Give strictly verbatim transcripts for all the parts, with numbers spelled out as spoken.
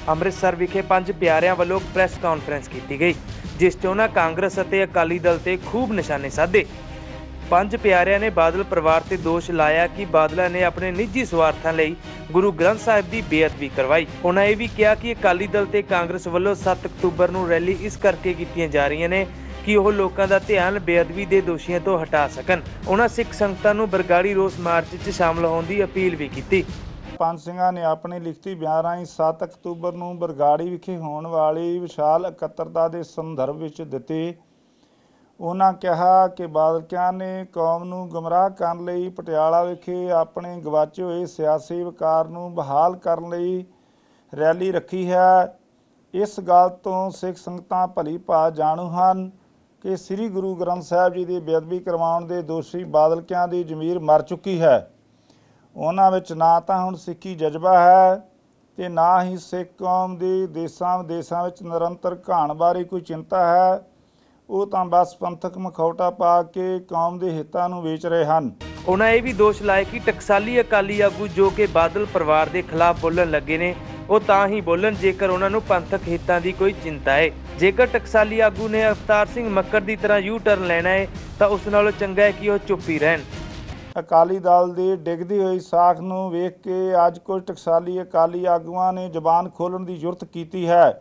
ਅੰਮ੍ਰਿਤਸਰ ਵਿਖੇ ਪੰਜ ਪਿਆਰਿਆਂ ਵੱਲੋਂ ਪ੍ਰੈਸ ਕਾਨਫਰੰਸ ਕੀਤੀ ਗਈ, ਜਿਸ 'ਚ ਉਹਨਾਂ ਕਾਂਗਰਸ ਅਤੇ ਅਕਾਲੀ ਦਲ ਤੇ ਖੂਬ ਨਿਸ਼ਾਨੇ ਸਾਧੇ। ਪੰਜ ਪਿਆਰਿਆਂ ਨੇ ਬਾਦਲ ਪਰਿਵਾਰ ਤੇ ਦੋਸ਼ ਲਾਇਆ ਕਿ ਬਾਦਲਾਂ ਨੇ ਆਪਣੇ ਨਿੱਜੀ ਸਵਾਰਥਾਂ ਲਈ ਗੁਰੂ ਗ੍ਰੰਥ ਸਾਹਿਬ ਦੀ ਬੇਅਦਬੀ ਕਰਵਾਈ। ਉਹਨਾਂ ਇਹ ਵੀ ਕਿਹਾ ਕਿ ਅਕਾਲੀ ਦਲ ਤੇ ਕਾਂਗਰਸ ਵੱਲੋਂ ਸੱਤ ਅਕਤੂਬਰ ਨੂੰ ਰੈਲੀ ਇਸ ਕਰਕੇ ਕੀਤੀਆਂ ਜਾ ਰਹੀਆਂ ਨੇ ਕਿ ਉਹ ਲੋਕਾਂ ਦਾ ਧਿਆਨ ਬੇਅਦਬੀ ਦੇ ਦੋਸ਼ੀਆਂ ਤੋਂ ਹਟਾ ਸਕਣ। ਉਹਨਾਂ ਸਿੱਖ ਸੰਗਤਾਂ ਨੂੰ ਬਰਗਾੜੀ ਰੋਸ ਮਾਰਚ 'ਚ ਸ਼ਾਮਲ ਹੋਣ ਦੀ ਅਪੀਲ ਵੀ ਕੀਤੀ। ਪੰਜ ਸਿੰਘਾਂ ਨੇ ਆਪਣੇ ਲਿਖਤੀ ਬਿਆਨ ਰਾਹੀਂ ਸੱਤ ਅਕਤੂਬਰ ਨੂੰ ਬਰਗਾੜੀ ਵਿਖੇ ਹੋਣ ਵਾਲੀ ਵਿਸ਼ਾਲ ਇਕੱਤਰਤਾ ਦੇ ਸੰਦਰਭ ਵਿੱਚ ਦਿੱਤੇ। ਉਹਨਾਂ ਕਿਹਾ ਕਿ ਬਾਦਲਕਿਆਂ ਨੇ ਕੌਮ ਨੂੰ ਗੁੰਮਰਾਹ ਕਰਨ ਲਈ ਪਟਿਆਲਾ ਵਿਖੇ ਆਪਣੇ ਗਵਾਚੇ ਹੋਏ ਸਿਆਸੀ ਵਕਾਰ ਨੂੰ ਬਹਾਲ ਕਰਨ ਲਈ ਰੈਲੀ ਰੱਖੀ ਹੈ। ਇਸ ਗੱਲ ਤੋਂ ਸਿੱਖ ਸੰਗਤਾਂ ਭਲੀ ਭਾਂਤ ਜਾਣੂ ਹਨ ਕਿ ਸ੍ਰੀ ਗੁਰੂ ਗ੍ਰੰਥ ਸਾਹਿਬ ਜੀ ਦੀ ਬੇਅਦਬੀ ਕਰਵਾਉਣ ਦੇ ਦੋਸ਼ੀ ਬਾਦਲਕਿਆਂ ਦੀ ਜ਼ਮੀਰ ਮਰ ਚੁੱਕੀ ਹੈ। ਉਹਨਾਂ ਵਿੱਚ ਨਾ ਤਾਂ ਹੁਣ ਸਿੱਖੀ ਜਜ਼ਬਾ ਹੈ ਤੇ ਨਾ ਹੀ ਸਿੱਖ ਕੌਮ ਦੇ ਦੇਸਾਂ ਵਿਦੇਸਾਂ ਵਿੱਚ ਨਿਰੰਤਰ ਘਾਣ ਬਾਰੇ ਕੋਈ ਚਿੰਤਾ ਹੈ। ਉਹ ਤਾਂ ਬਸ ਪੰਥਕ ਮਖੌਟਾ ਪਾ ਕੇ ਕੌਮ ਦੇ ਹਿੱਤਾਂ ਨੂੰ ਵੇਚ ਰਹੇ ਹਨ। ਉਹਨਾਂ ਇਹ ਵੀ ਦੋਸ਼ ਲਾਏ ਕਿ ਟਕਸਾਲੀ ਅਕਾਲੀ ਆਗੂ ਜੋ ਕਿ ਬਾਦਲ ਪਰਿਵਾਰ ਦੇ ਖਿਲਾਫ ਬੋਲਣ ਲੱਗੇ ਨੇ, ਉਹ ਤਾਂ ਹੀ ਬੋਲਣ ਜੇਕਰ ਉਹਨਾਂ ਨੂੰ ਪੰਥਕ ਹਿੱਤਾਂ ਦੀ ਕੋਈ ਚਿੰਤਾ ਹੈ। ਜੇਕਰ ਟਕਸਾਲੀ ਆਗੂ ਨੇ ਅਵਤਾਰ ਸਿੰਘ ਮੱਕੜ ਦੀ ਤਰ੍ਹਾਂ ਯੂ ਟਰਨ ਲੈਣਾ ਹੈ ਤਾਂ ਉਸ ਨਾਲੋਂ ਚੰਗਾ ਹੈ ਕਿ ਉਹ ਚੁੱਪ ਹੀ ਰਹਿਣ। ਅਕਾਲੀ ਦਲ ਦੀ ਡਿੱਗਦੀ ਹੋਈ ਸਾਖ ਨੂੰ ਵੇਖ ਕੇ ਅੱਜ ਕੁਝ ਟਕਸਾਲੀ ਅਕਾਲੀ ਆਗੂਆਂ ਨੇ ਜ਼ਬਾਨ ਖੋਲ੍ਹਣ ਦੀ ਜੁਰਤ ਕੀਤੀ ਹੈ,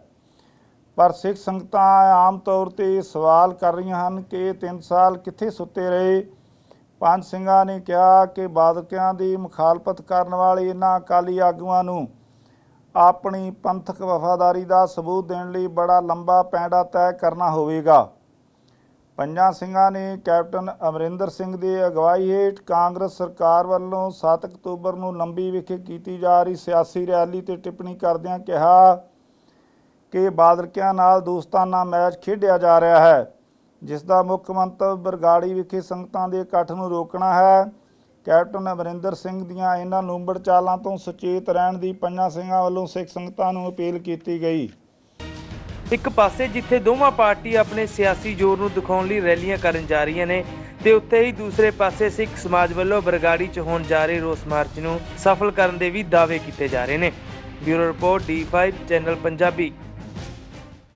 ਪਰ ਸਿੱਖ ਸੰਗਤਾਂ ਆਮ ਤੌਰ 'ਤੇ ਸਵਾਲ ਕਰ ਰਹੀਆਂ ਹਨ ਕਿ ਤਿੰਨ ਸਾਲ ਕਿੱਥੇ ਸੁੱਤੇ ਰਹੇ। ਪੰਜ ਸਿੰਘਾਂ ਨੇ ਕਿਹਾ ਕਿ ਬਾਦਲਕਿਆਂ ਦੀ ਮੁਖਾਲਫਤ ਕਰਨ ਵਾਲੇ ਇਹਨਾਂ ਅਕਾਲੀ ਆਗੂਆਂ ਨੂੰ ਆਪਣੀ ਪੰਥਕ ਵਫਾਦਾਰੀ ਦਾ ਸਬੂਤ ਦੇਣ ਲਈ ਬੜਾ ਲੰਬਾ ਪੈਂਡਾ ਤੈਅ ਕਰਨਾ ਹੋਵੇਗਾ। ਪੰਜਾਂ ਸਿੰਘਾਂ ਨੇ ਕੈਪਟਨ ਅਮਰਿੰਦਰ ਸਿੰਘ ਦੀ ਅਗਵਾਈ ਹੇਠ ਕਾਂਗਰਸ ਸਰਕਾਰ ਵੱਲੋਂ ਸੱਤ ਅਕਤੂਬਰ ਨੂੰ ਲੰਬੀ ਵਿਖੇ ਕੀਤੀ ਜਾ ਰਹੀ ਸਿਆਸੀ ਰੈਲੀ 'ਤੇ ਟਿੱਪਣੀ ਕਰਦਿਆਂ ਕਿਹਾ ਕਿ ਬਾਦਲਕਿਆਂ ਨਾਲ ਦੋਸਤਾਨਾ ਮੈਚ ਖੇਡਿਆ ਜਾ ਰਿਹਾ ਹੈ, ਜਿਸ ਦਾ ਮੁੱਖ ਮੰਤਵ ਬਰਗਾੜੀ ਵਿਖੇ ਸੰਗਤਾਂ ਦੇ ਇਕੱਠ ਨੂੰ ਰੋਕਣਾ ਹੈ। ਕੈਪਟਨ ਅਮਰਿੰਦਰ ਸਿੰਘ ਦੀਆਂ ਇਹਨਾਂ ਲੂੰਬੜ ਚਾਲਾਂ ਤੋਂ ਸੁਚੇਤ ਰਹਿਣ ਦੀ ਪੰਜਾਂ ਸਿੰਘਾਂ ਵੱਲੋਂ ਸਿੱਖ ਸੰਗਤਾਂ ਨੂੰ ਅਪੀਲ ਕੀਤੀ ਗਈ। ਇੱਕ ਪਾਸੇ ਜਿੱਥੇ ਦੋਵਾਂ ਪਾਰਟੀ ਆਪਣੇ ਸਿਆਸੀ ਜ਼ੋਰ ਨੂੰ ਦਿਖਾਉਣ ਲਈ ਰੈਲੀਆਂ ਕਰਨ ਜਾ ਰਹੀਆਂ ਨੇ ਤੇ ਉੱਥੇ ਹੀ ਦੂਸਰੇ ਪਾਸੇ ਸਿੱਖ ਸਮਾਜ ਵੱਲੋਂ ਬਰਗਾੜੀ 'ਚ ਹੋਣ ਜਾ ਰਹੇ ਰੋਸ ਮਾਰਚ ਨੂੰ ਸਫਲ ਕਰਨ ਦੇ ਵੀ ਦਾਅਵੇ ਕੀਤੇ ਜਾ ਰਹੇ ਨੇ। Bureau report D five channel Punjabi.